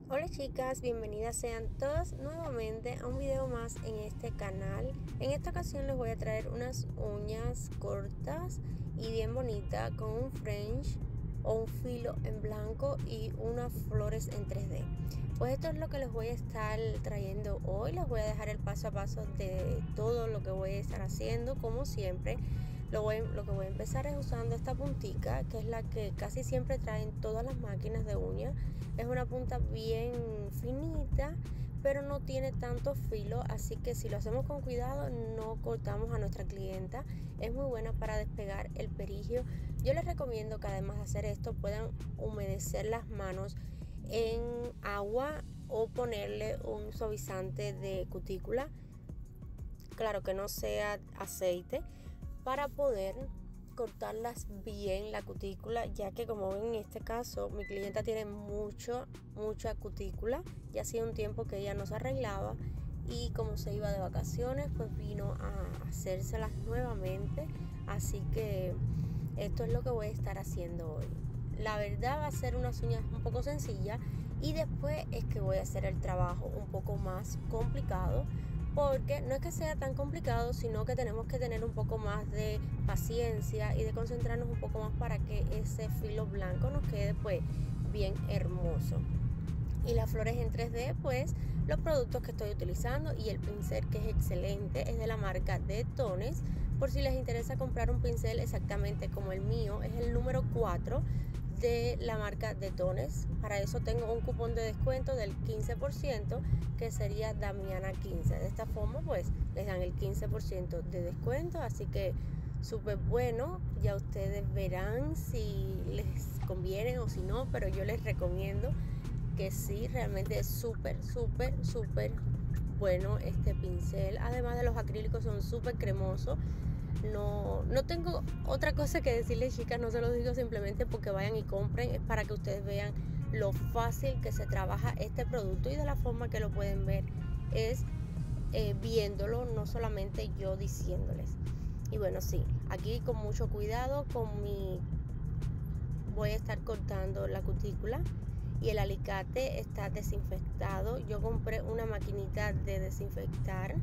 Hola chicas, bienvenidas sean todas nuevamente a un video más en este canal. En esta ocasión les voy a traer unas uñas cortas y bien bonitas con un French o un filo en blanco y unas flores en 3D. Pues esto es lo que les voy a estar trayendo hoy. Les voy a dejar el paso a paso de todo lo que voy a estar haciendo. Como siempre, lo que voy a empezar es usando esta puntica, que es la que casi siempre traen todas las máquinas de uñas. Es una punta bien finita, pero no tiene tanto filo, así que si lo hacemos con cuidado no cortamos a nuestra clienta. Es muy buena para despegar el perigio. Yo les recomiendo que además de hacer esto puedan humedecer las manos en agua o ponerle un suavizante de cutícula, claro que no sea aceite, para poder cortarlas bien la cutícula, ya que como ven en este caso mi clienta tiene mucha cutícula. Ya hacía un tiempo que ella no se arreglaba y como se iba de vacaciones pues vino a hacérselas nuevamente, así que esto es lo que voy a estar haciendo hoy. La verdad va a ser unas uñas un poco sencillas y después es que voy a hacer el trabajo un poco más complicado, porque no es que sea tan complicado, sino que tenemos que tener un poco más de paciencia y de concentrarnos un poco más para que ese filo blanco nos quede pues bien hermoso. Y las flores en 3D, pues los productos que estoy utilizando y el pincel, que es excelente, es de la marca Detones. Por si les interesa comprar un pincel exactamente como el mío, es el número 4 de la marca Detones. Para eso tengo un cupón de descuento del 15%, que sería Damiana15. De esta forma pues les dan el 15% de descuento, así que súper bueno. Ya ustedes verán si les conviene o si no, pero yo les recomiendo que sí, realmente es súper bueno este pincel. Además de los acrílicos son súper cremosos. No tengo otra cosa que decirles, chicas, no se los digo simplemente porque vayan y compren, es para que ustedes vean lo fácil que se trabaja este producto, y de la forma que lo pueden ver es viéndolo, no solamente yo diciéndoles. Y bueno, sí, aquí con mucho cuidado voy a estar cortando la cutícula y el alicate está desinfectado. Yo compré una maquinita de desinfectar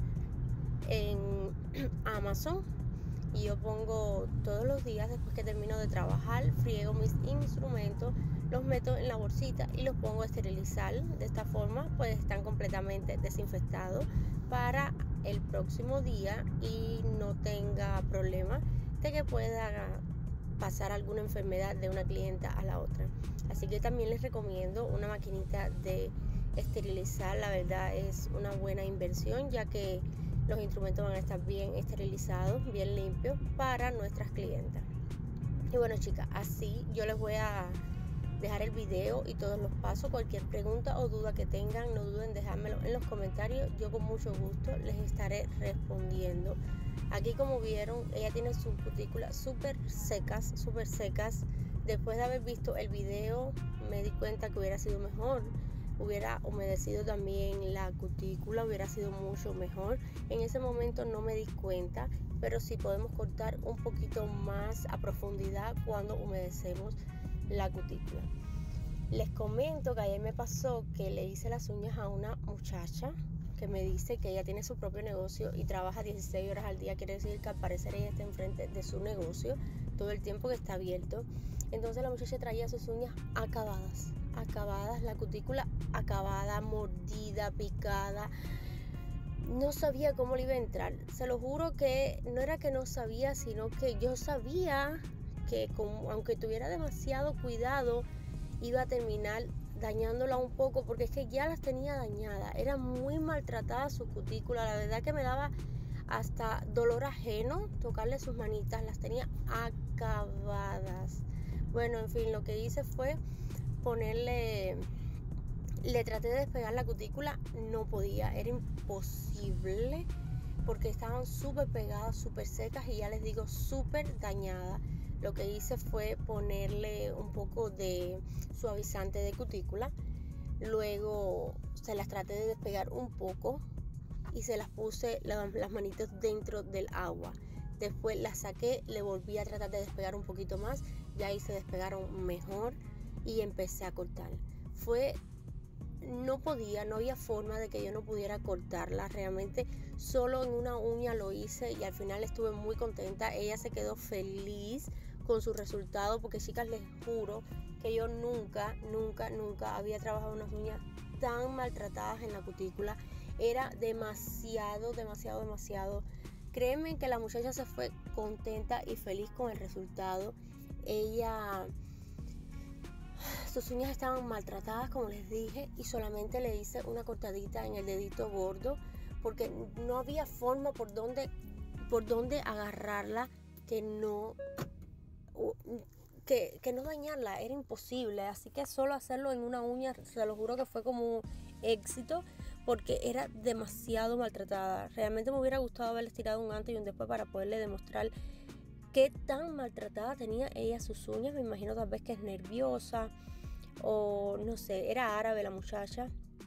en Amazon y yo pongo todos los días, después que termino de trabajar, friego mis instrumentos, los meto en la bolsita y los pongo a esterilizar. De esta forma pues están completamente desinfectados para el próximo día y no tenga problema de que pueda pasar alguna enfermedad de una clienta a la otra. Así que también les recomiendo una maquinita de esterilizar. La verdad es una buena inversión, ya que los instrumentos van a estar bien esterilizados, bien limpios para nuestras clientas. Y bueno, chicas, así yo les voy a dejar el video y todos los pasos. Cualquier pregunta o duda que tengan, no duden en dejármelo en los comentarios. Yo con mucho gusto les estaré respondiendo. Aquí, como vieron, ella tiene sus cutículas súper secas. Después de haber visto el video me di cuenta que hubiera sido mejor, hubiera humedecido también la cutícula, hubiera sido mucho mejor. En ese momento no me di cuenta, pero sí podemos cortar un poquito más a profundidad cuando humedecemos la cutícula. Les comento que ayer me pasó que le hice las uñas a una muchacha que me dice que ella tiene su propio negocio y trabaja 16 horas al día. Quiere decir que al parecer ella está enfrente de su negocio todo el tiempo que está abierto. Entonces la muchacha traía sus uñas acabadas, la cutícula acabada, mordida, picada. No sabía cómo le iba a entrar. Se lo juro que no era que no sabía, sino que yo sabía que aunque tuviera demasiado cuidado, iba a terminar dañándola un poco, porque es que ya las tenía dañadas. Era muy maltratada su cutícula. La verdad que me daba hasta dolor ajeno tocarle sus manitas. Las tenía acabadas. Bueno, en fin, lo que hice fue le traté de despegar la cutícula, no podía, era imposible, porque estaban súper pegadas, súper secas y ya les digo, súper dañadas. Lo que hice fue ponerle un poco de suavizante de cutícula, luego se las traté de despegar un poco y se las puse las manitas dentro del agua. Después las saqué, le volví a tratar de despegar un poquito más, ya ahí se despegaron mejor y empecé a cortar. Fue no había forma de que yo no pudiera cortarla. Realmente solo en una uña lo hice y al final estuve muy contenta. Ella se quedó feliz con su resultado porque, chicas, les juro que yo nunca había trabajado unas uñas tan maltratadas en la cutícula. Era demasiado. Créeme que la muchacha se fue contenta y feliz con el resultado. Sus uñas estaban maltratadas, como les dije, y solamente le hice una cortadita en el dedito gordo porque no había forma por donde agarrarla que no dañarla, era imposible. Así que solo hacerlo en una uña, se lo juro que fue como un éxito porque era demasiado maltratada. Realmente me hubiera gustado haberles tirado un antes y un después para poderle demostrar qué tan maltratada tenía ella sus uñas. Me imagino tal vez que es nerviosa o no sé, era árabe la muchacha.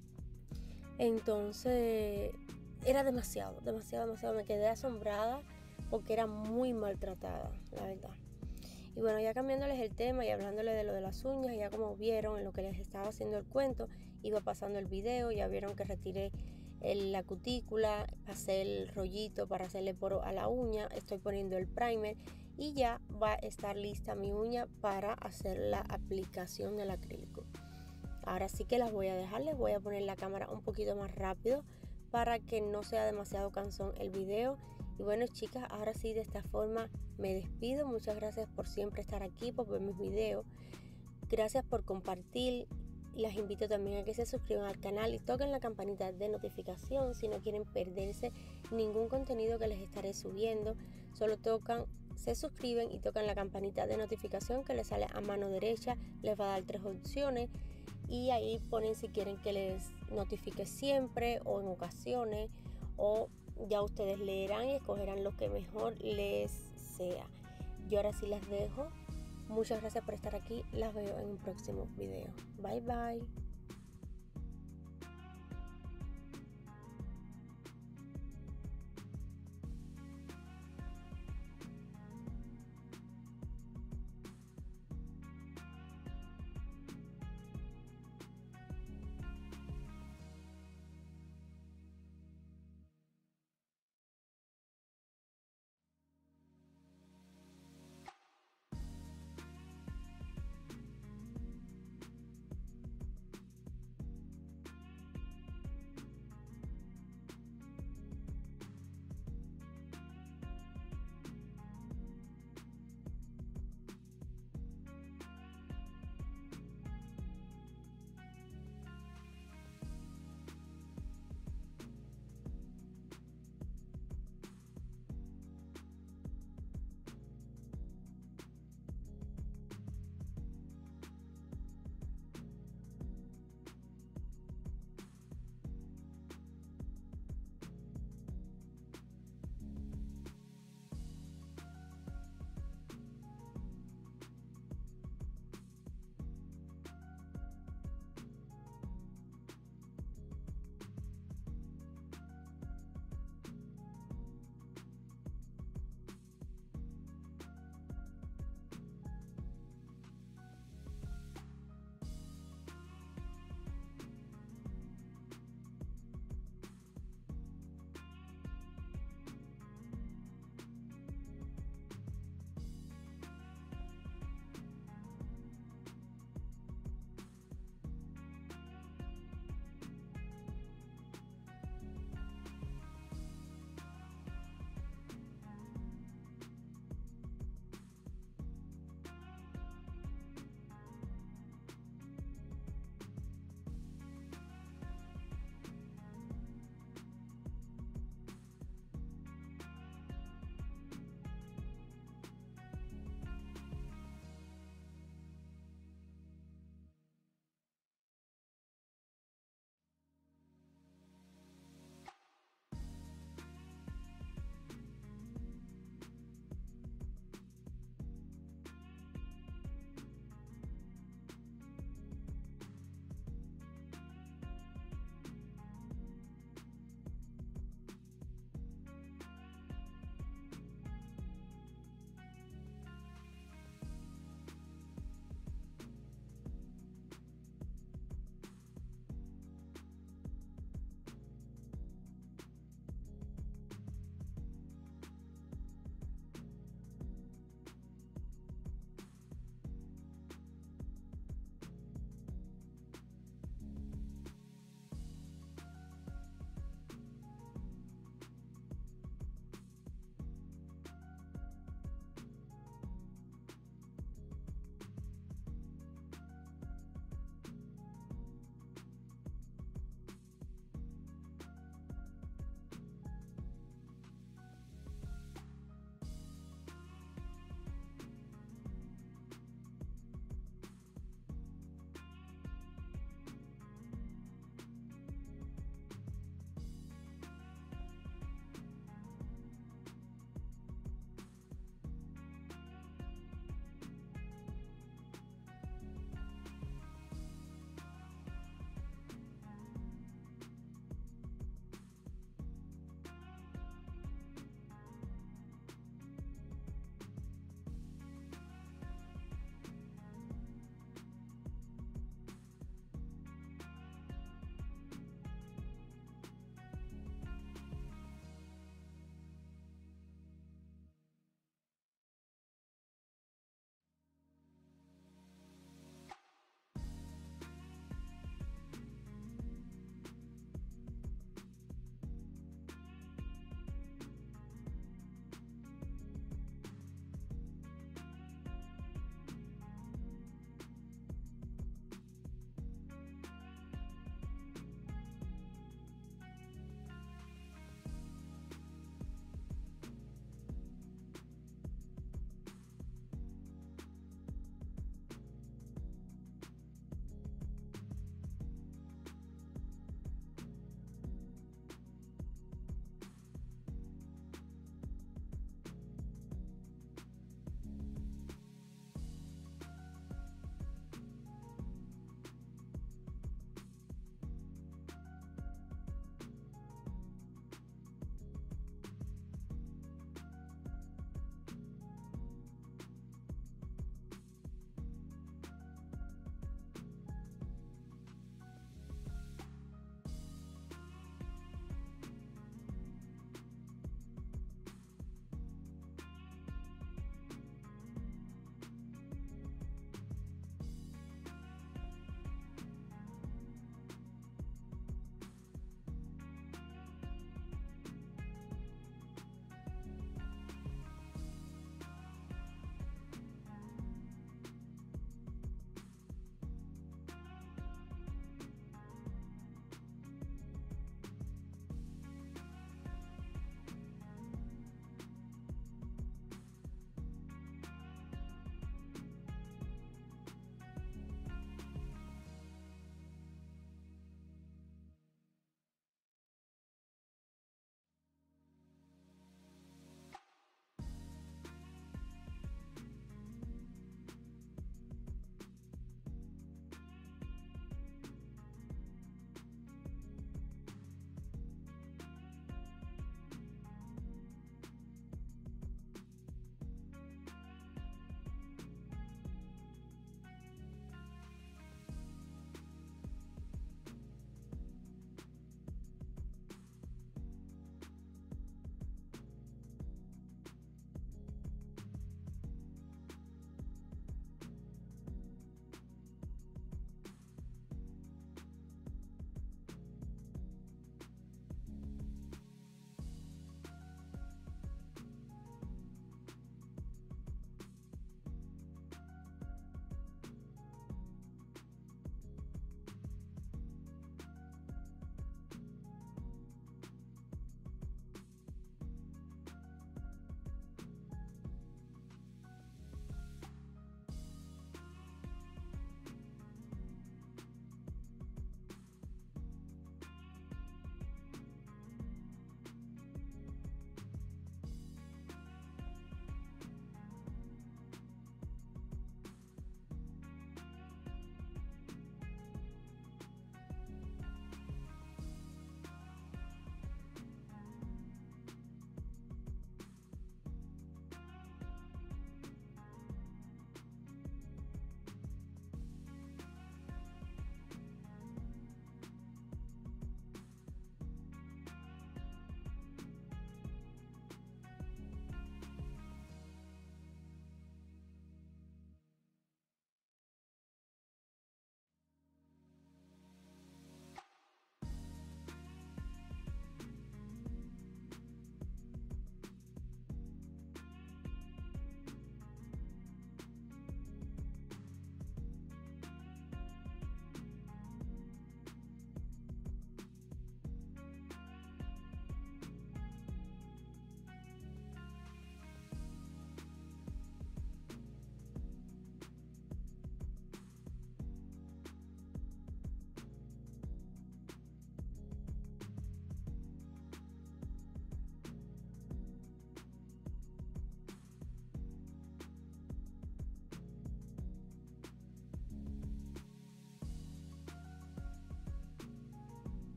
Entonces era demasiado. Me quedé asombrada porque era muy maltratada, la verdad. Y bueno, ya cambiándoles el tema y hablándoles de lo de las uñas, ya como vieron en lo que les estaba haciendo el cuento, iba pasando el video, ya vieron que retiré la cutícula, pasé el rollito para hacerle poro a la uña, estoy poniendo el primer y ya va a estar lista mi uña para hacer la aplicación del acrílico. Ahora sí que las voy a dejar, les voy a poner la cámara un poquito más rápido para que no sea demasiado cansón el video. Y bueno, chicas, ahora sí, de esta forma me despido. Muchas gracias por siempre estar aquí, por ver mis videos. Gracias por compartir. Las invito también a que se suscriban al canal y toquen la campanita de notificación si no quieren perderse ningún contenido que les estaré subiendo. Solo se suscriben y tocan la campanita de notificación que les sale a mano derecha. Les va a dar 3 opciones y ahí ponen si quieren que les notifique siempre o en ocasiones, o ya ustedes leerán y escogerán lo que mejor les sea. Yo ahora sí las dejo. Muchas gracias por estar aquí. Las veo en un próximo video. Bye bye.